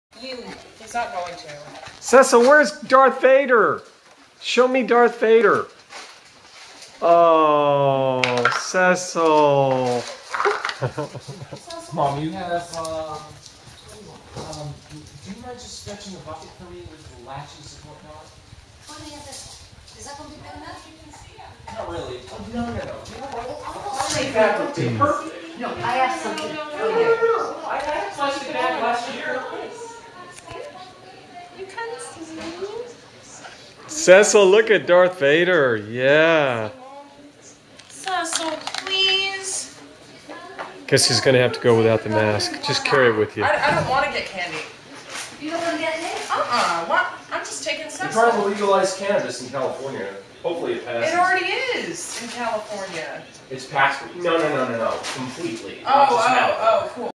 He's not going to. Cecil, where's Darth Vader? Show me Darth Vader. Oh, Cecil. Mom, you have, do you mind just stretching the bucket for me with the latches and whatnot? Is that going to be big enough? Not really. Oh, no. I'll Take that would be perfect. No, I have something. No. I had a plastic bag last year. Cecil, look at Darth Vader. Yeah. Cecil, please. Guess he's gonna have to go without the mask. Just carry it with you. I don't want to get candy. You don't want to get it? What? I'm just taking They Cecil. tried to legalize cannabis in California. Hopefully it passes. It already is in California. It's passed. No. Completely. Not just now. Cool.